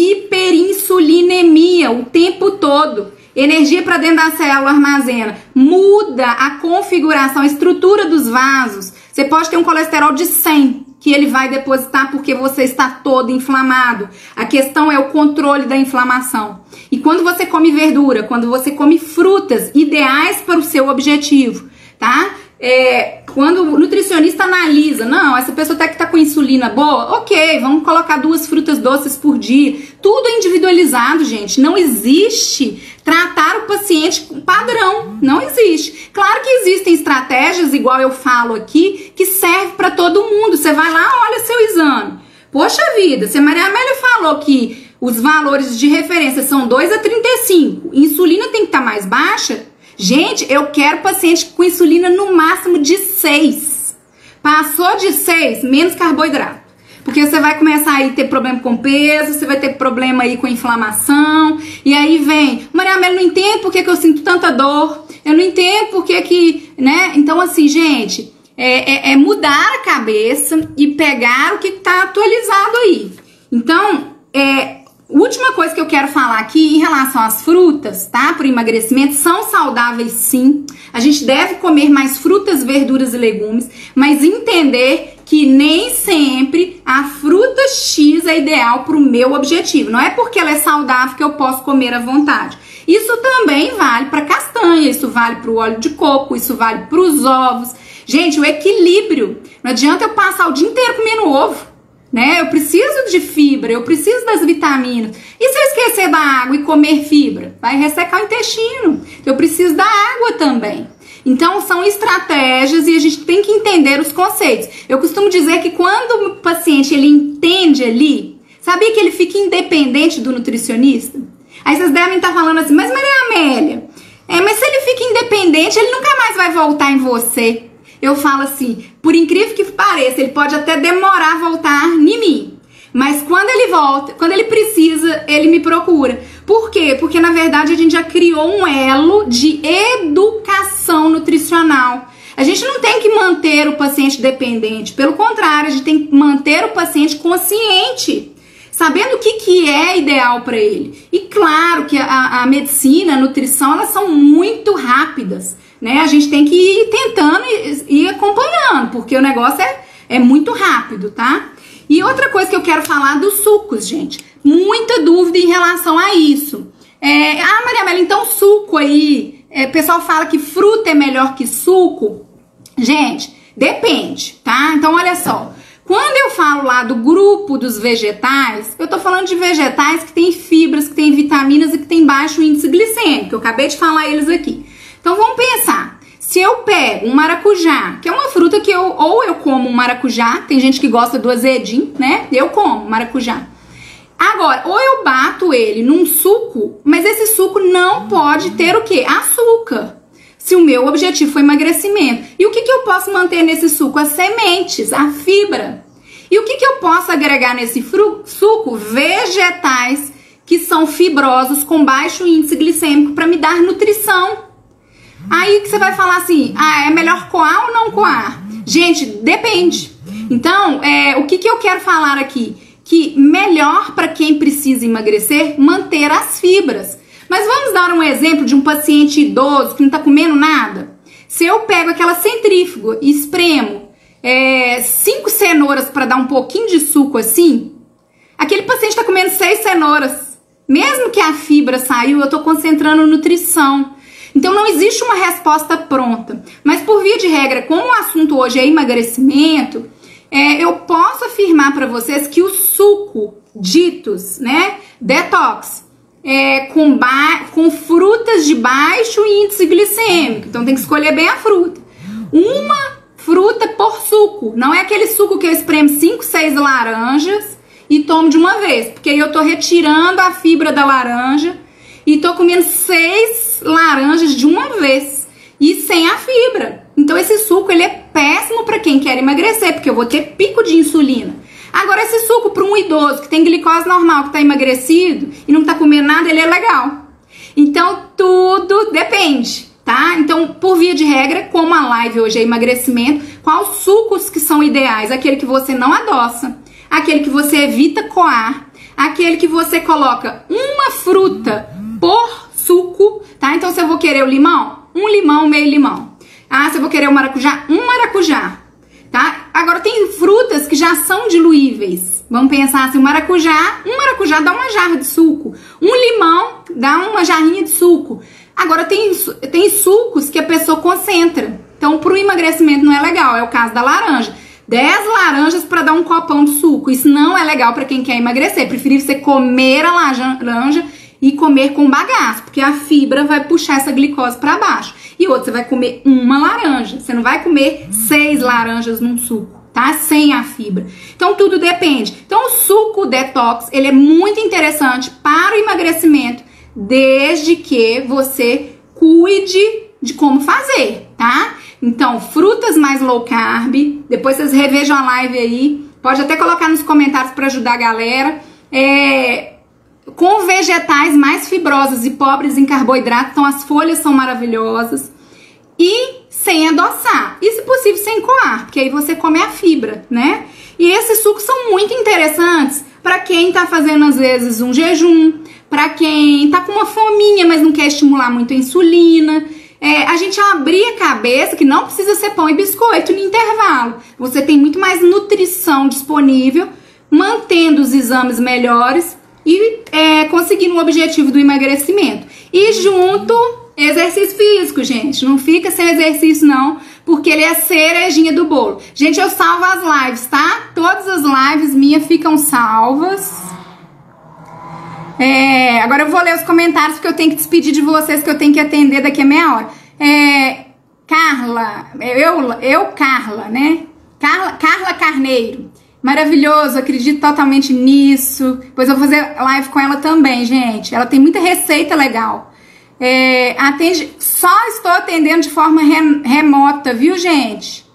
hiperinsulinemia o tempo todo. Energia para dentro da célula armazena. Muda a configuração, a estrutura dos vasos. Você pode ter um colesterol de cem, que ele vai depositar porque você está todo inflamado. A questão é o controle da inflamação. E quando você come verdura, quando você come frutas ideais para o seu objetivo, tá? É, quando o nutricionista analisa, não, essa pessoa até que tá com insulina boa, ok, vamos colocar duas frutas doces por dia. Tudo é individualizado, gente. Não existe tratar o paciente com padrão. Não existe. Claro que existem estratégias, igual eu falo aqui, que serve para todo mundo. Você vai lá, olha seu exame. Poxa vida, se a Maria Amélia falou que os valores de referência são dois a trinta e cinco, insulina tem que estar mais baixa. Gente, eu quero paciente com insulina no máximo de seis. Passou de seis, menos carboidrato. Porque você vai começar aí a ter problema com peso, você vai ter problema aí com inflamação. E aí vem, Maria Amélia, não entendo por que, que eu sinto tanta dor. Eu não entendo por que que, né? Então assim, gente, é, é, é mudar a cabeça e pegar o que tá atualizado aí. Então, é... última coisa que eu quero falar aqui em relação às frutas, tá? Para o emagrecimento, são saudáveis sim. A gente deve comer mais frutas, verduras e legumes, mas entender que nem sempre a fruta X é ideal para o meu objetivo. Não é porque ela é saudável que eu posso comer à vontade. Isso também vale para castanha, isso vale para o óleo de coco, isso vale para os ovos. Gente, o equilíbrio. Não adianta eu passar o dia inteiro comendo ovo. Né? Eu preciso de fibra, eu preciso das vitaminas. E se eu esquecer da água e comer fibra? Vai ressecar o intestino. Eu preciso da água também. Então, são estratégias e a gente tem que entender os conceitos. Eu costumo dizer que quando o paciente ele entende ali, sabia que ele fica independente do nutricionista? Aí vocês devem estar falando assim, mas Maria Amélia, é, mas se ele fica independente, ele nunca mais vai voltar em você. Eu falo assim, por incrível que pareça, ele pode até demorar a voltar em mim. Mas quando ele volta, quando ele precisa, ele me procura. Por quê? Porque na verdade a gente já criou um elo de educação nutricional. A gente não tem que manter o paciente dependente. Pelo contrário, a gente tem que manter o paciente consciente, sabendo o que, que é ideal para ele. E claro que a, a medicina, a nutrição, elas são muito rápidas. Né? A gente tem que ir tentando e ir acompanhando, porque o negócio é, é muito rápido, tá? E outra coisa que eu quero falar dos sucos, gente. Muita dúvida em relação a isso. É, ah, Maria Amélia, então suco aí, é, o pessoal fala que fruta é melhor que suco. Gente, depende, tá? Então, olha só. Quando eu falo lá do grupo dos vegetais, eu tô falando de vegetais que tem fibras, que tem vitaminas e que tem baixo índice glicêmico. Eu acabei de falar eles aqui. Então vamos pensar, se eu pego um maracujá, que é uma fruta que eu, ou eu como um maracujá, tem gente que gosta do azedinho, né? Eu como maracujá. Agora, ou eu bato ele num suco, mas esse suco não pode ter o quê? Açúcar. Se o meu objetivo foi emagrecimento. E o que, que eu posso manter nesse suco? As sementes, a fibra. E o que, que eu posso agregar nesse suco? Vegetais que são fibrosos com baixo índice glicêmico para me dar nutrição. Aí que você vai falar assim, ah, é melhor coar ou não coar? Gente, depende. Então, é, o que, que eu quero falar aqui? Que melhor para quem precisa emagrecer, manter as fibras. Mas vamos dar um exemplo de um paciente idoso que não está comendo nada. Se eu pego aquela centrífuga e espremo é, cinco cenouras para dar um pouquinho de suco assim, aquele paciente está comendo seis cenouras. Mesmo que a fibra saiu, eu estou concentrando nutrição. Então não existe uma resposta pronta. Mas por via de regra, como o assunto hoje é emagrecimento, é, eu posso afirmar para vocês que o suco ditos, né, detox, É, com, com frutas de baixo índice glicêmico. Então tem que escolher bem a fruta. Uma fruta por suco. Não é aquele suco que eu espremo cinco, seis laranjas e tomo de uma vez. Porque aí eu tô retirando a fibra da laranja e tô comendo seis laranjas de uma vez. E sem a fibra. Então esse suco ele é péssimo para quem quer emagrecer. Porque eu vou ter pico de insulina. Agora, esse suco para um idoso que tem glicose normal, que está emagrecido e não está comendo nada, ele é legal. Então, tudo depende, tá? Então, por via de regra, como a live hoje é emagrecimento, quais sucos que são ideais? Aquele que você não adoça, aquele que você evita coar, aquele que você coloca uma fruta por suco, tá? Então, se eu vou querer o limão, um limão, meio limão. Ah, se eu vou querer o maracujá, um maracujá. Tá? Agora tem frutas que já são diluíveis. Vamos pensar assim, o maracujá, um maracujá dá uma jarra de suco. Um limão dá uma jarrinha de suco. Agora tem, tem sucos que a pessoa concentra. Então pro emagrecimento não é legal, é o caso da laranja. dez laranjas para dar um copão de suco. Isso não é legal para quem quer emagrecer. Prefiro você comer a laranja e comer com bagaço, porque a fibra vai puxar essa glicose para baixo. E outro, você vai comer uma laranja. Você não vai comer seis laranjas num suco, tá? Sem a fibra. Então, tudo depende. Então, o suco detox, ele é muito interessante para o emagrecimento, desde que você cuide de como fazer, tá? Então, frutas mais low carb. Depois vocês revejam a live aí. Pode até colocar nos comentários para ajudar a galera. É... Com vegetais mais fibrosos e pobres em carboidrato, então as folhas são maravilhosas. E sem adoçar, e se possível sem coar, porque aí você come a fibra, né? E esses sucos são muito interessantes para quem tá fazendo às vezes um jejum, para quem tá com uma fominha, mas não quer estimular muito a insulina. É, a gente abrir a cabeça que não precisa ser pão e biscoito no intervalo. Você tem muito mais nutrição disponível, mantendo os exames melhores e é, conseguindo o objetivo do emagrecimento. E junto, exercício físico, gente. Não fica sem exercício, não, porque ele é a cerejinha do bolo. Gente, eu salvo as lives, tá? Todas as lives minhas ficam salvas. É, agora eu vou ler os comentários, porque eu tenho que despedir de vocês, que eu tenho que atender daqui a meia hora. É, Carla, eu, eu Carla, né? Carla, Carla Carneiro. Maravilhoso, acredito totalmente nisso. Depois eu vou fazer live com ela também, gente. Ela tem muita receita legal. É, atende, só estou atendendo de forma re, remota, viu, gente?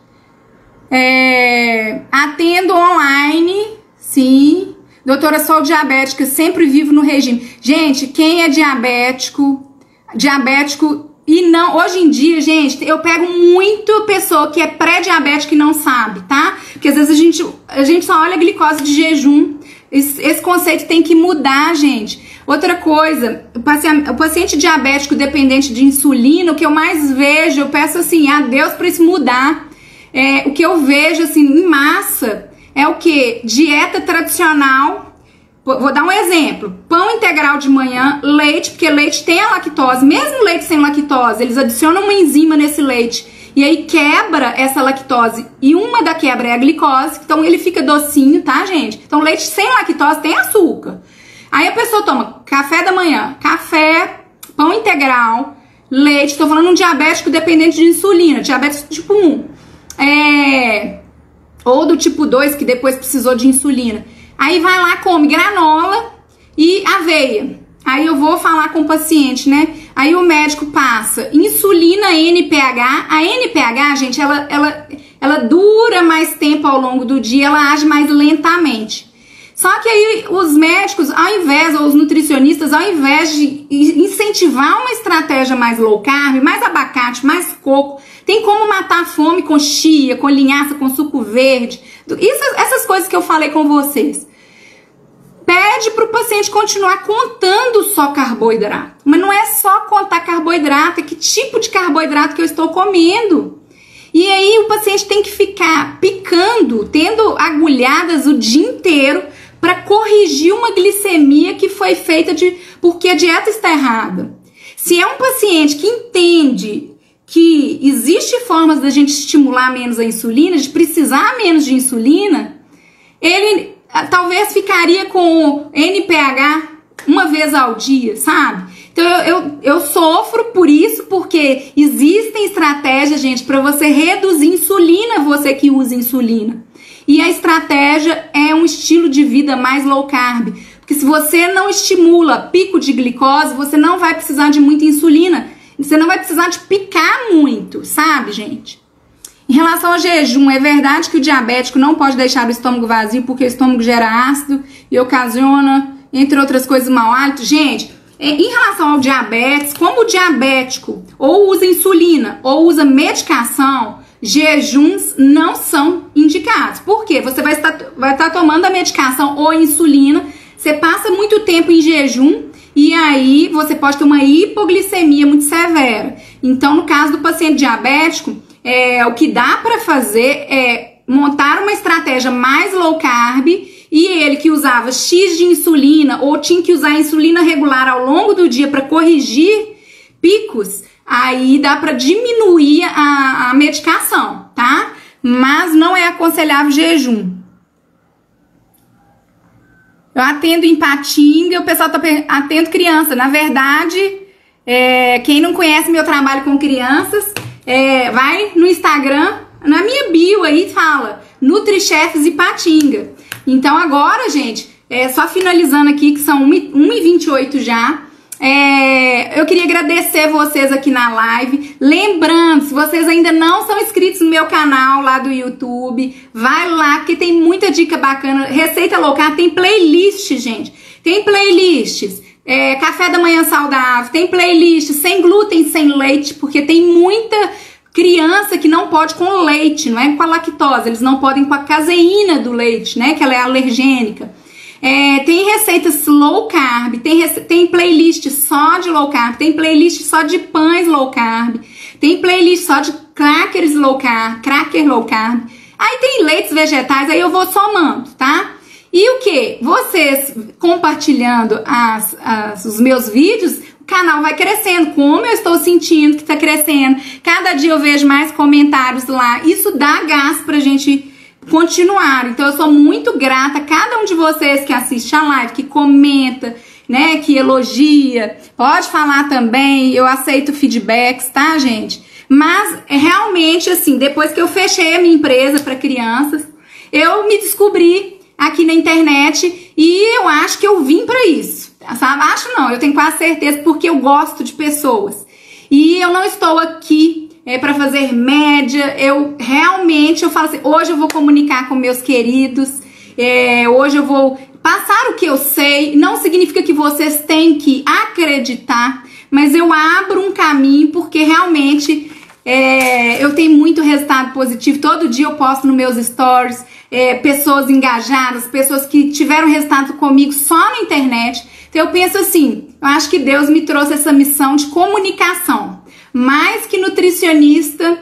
É, atendo online, sim. Doutora, sou diabética, sempre vivo no regime. Gente, quem é diabético, diabético e não, hoje em dia, gente, eu pego muito pessoa que é pré-diabética e não sabe, tá? Porque às vezes a gente, a gente só olha a glicose de jejum. Esse, esse conceito tem que mudar, gente. Outra coisa, o paciente, o paciente diabético dependente de insulina, o que eu mais vejo, eu peço assim, a Deus para isso mudar. É, o que eu vejo, assim, em massa, é o que? Dieta tradicional. Vou dar um exemplo, pão integral de manhã, leite, porque leite tem a lactose, mesmo leite sem lactose, eles adicionam uma enzima nesse leite, e aí quebra essa lactose, e uma da quebra é a glicose, então ele fica docinho, tá, gente? Então leite sem lactose tem açúcar. Aí a pessoa toma café da manhã, café, pão integral, leite, tô falando um diabético dependente de insulina, diabetes tipo um, é, ou do tipo dois, que depois precisou de insulina. Aí vai lá, come granola e aveia. Aí eu vou falar com o paciente, né? Aí o médico passa insulina N P H. A N P H, gente, ela, ela, ela dura mais tempo ao longo do dia, ela age mais lentamente. Só que aí os médicos, ao invés, ou os nutricionistas, ao invés de incentivar uma estratégia mais low carb, mais abacate, mais coco, tem como matar a fome com chia, com linhaça, com suco verde. Isso, essas coisas que eu falei com vocês. Pede para o paciente continuar contando só carboidrato. Mas não é só contar carboidrato, é que tipo de carboidrato que eu estou comendo. E aí o paciente tem que ficar picando, tendo agulhadas o dia inteiro para corrigir uma glicemia que foi feita de porque a dieta está errada. Se é um paciente que entende que existe formas da gente estimular menos a insulina, de precisar menos de insulina, ele talvez ficaria com N P H uma vez ao dia, sabe? Então eu, eu, eu sofro por isso, porque existem estratégias, gente, para você reduzir insulina, você que usa insulina. E a estratégia é um estilo de vida mais low carb. Porque se você não estimula pico de glicose, você não vai precisar de muita insulina. Você não vai precisar de picar muito, sabe, gente? Em relação ao jejum, é verdade que o diabético não pode deixar o estômago vazio porque o estômago gera ácido e ocasiona, entre outras coisas, mau hálito? Gente, em relação ao diabetes, como o diabético ou usa insulina ou usa medicação, jejuns não são indicados. Por quê? Você vai estar, vai estar tomando a medicação ou a insulina, você passa muito tempo em jejum e aí você pode ter uma hipoglicemia muito severa. Então, no caso do paciente diabético, é, o que dá para fazer é montar uma estratégia mais low carb, e ele que usava X de insulina ou tinha que usar insulina regular ao longo do dia para corrigir picos, aí dá para diminuir a, a medicação, tá? Mas não é aconselhável jejum. Eu atendo em Patinga, o pessoal tá atendo criança. Na verdade, é, quem não conhece meu trabalho com crianças, é, vai no Instagram, na minha bio aí fala NutriChefs e Patinga. Então agora, gente, é, só finalizando aqui, que são uma e vinte e oito já, é, eu queria agradecer vocês aqui na live. Lembrando, se vocês ainda não são inscritos no meu canal lá do YouTube, vai lá, porque tem muita dica bacana. Receita low carb, tem playlist, gente. Tem playlists, é, café da manhã saudável, tem playlist sem glúten, sem leite, porque tem muita criança que não pode com leite, não é com a lactose, eles não podem com a caseína do leite, né, que ela é alergênica. É, tem receitas low carb, tem, tem playlist só de low carb, tem playlist só de pães low carb, tem playlist só de crackers low carb, cracker low carb. Aí tem leites vegetais, aí eu vou somando, tá? E o que? Vocês compartilhando as, as, os meus vídeos, o canal vai crescendo. Como eu estou sentindo que tá crescendo, cada dia eu vejo mais comentários lá, isso dá gás pra gente continuar. Então eu sou muito grata a cada um de vocês que assiste a live, que comenta, né, que elogia, pode falar também, eu aceito feedbacks, tá, gente? Mas realmente, assim, depois que eu fechei a minha empresa para crianças, eu me descobri aqui na internet e eu acho que eu vim para isso, sabe? Acho não, eu tenho quase certeza, porque eu gosto de pessoas e eu não estou aqui é, para fazer média. Eu realmente, eu falo assim, hoje eu vou comunicar com meus queridos, é, hoje eu vou passar o que eu sei. Não significa que vocês têm que acreditar, mas eu abro um caminho, porque realmente é, eu tenho muito resultado positivo. Todo dia eu posto nos meus stories é, pessoas engajadas, pessoas que tiveram resultado comigo só na internet. Então eu penso assim, eu acho que Deus me trouxe essa missão de comunicação. Mais que nutricionista,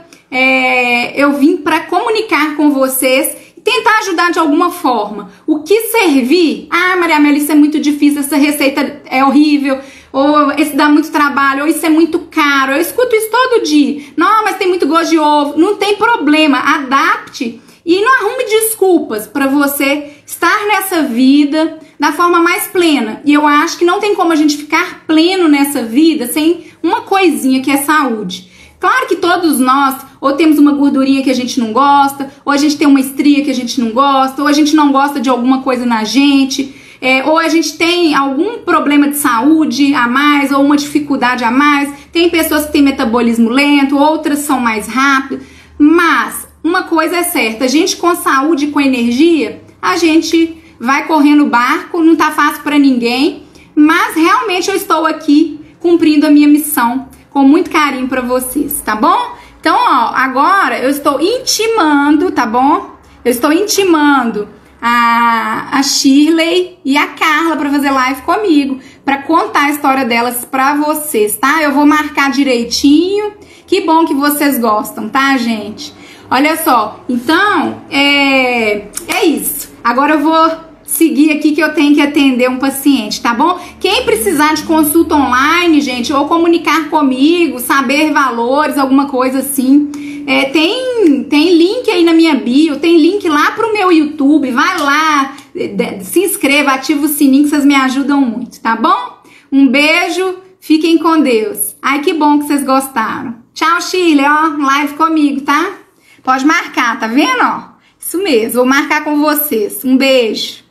é, eu vim para comunicar com vocês e tentar ajudar de alguma forma. O que servir? Ah, Maria Amélia, isso é muito difícil, essa receita é horrível, ou esse dá muito trabalho, ou isso é muito caro. Eu escuto isso todo dia. Não, mas tem muito gosto de ovo. Não tem problema, adapte e não arrume desculpas para você estar nessa vida da forma mais plena. E eu acho que não tem como a gente ficar pleno nessa vida sem uma coisinha que é saúde. Claro que todos nós ou temos uma gordurinha que a gente não gosta, ou a gente tem uma estria que a gente não gosta, ou a gente não gosta de alguma coisa na gente. É, ou a gente tem algum problema de saúde a mais, ou uma dificuldade a mais. Tem pessoas que têm metabolismo lento, outras são mais rápidas. Mas uma coisa é certa, a gente com saúde e com energia, a gente vai correndo o barco, não tá fácil para ninguém, mas realmente eu estou aqui cumprindo a minha missão com muito carinho para vocês, tá bom? Então, ó, agora eu estou intimando, tá bom? Eu estou intimando a, a Shirley e a Carla para fazer live comigo, para contar a história delas para vocês, tá? Eu vou marcar direitinho. Que bom que vocês gostam, tá, gente? Olha só, então, é, é isso. Agora eu vou seguir aqui que eu tenho que atender um paciente, tá bom? Quem precisar de consulta online, gente, ou comunicar comigo, saber valores, alguma coisa assim, é, tem, tem link aí na minha bio, tem link lá pro meu YouTube, vai lá, se inscreva, ativa o sininho que vocês me ajudam muito, tá bom? Um beijo, fiquem com Deus. Ai, que bom que vocês gostaram. Tchau, Shirley, ó, live comigo, tá? Pode marcar, tá vendo, ó? Isso mesmo, vou marcar com vocês. Um beijo.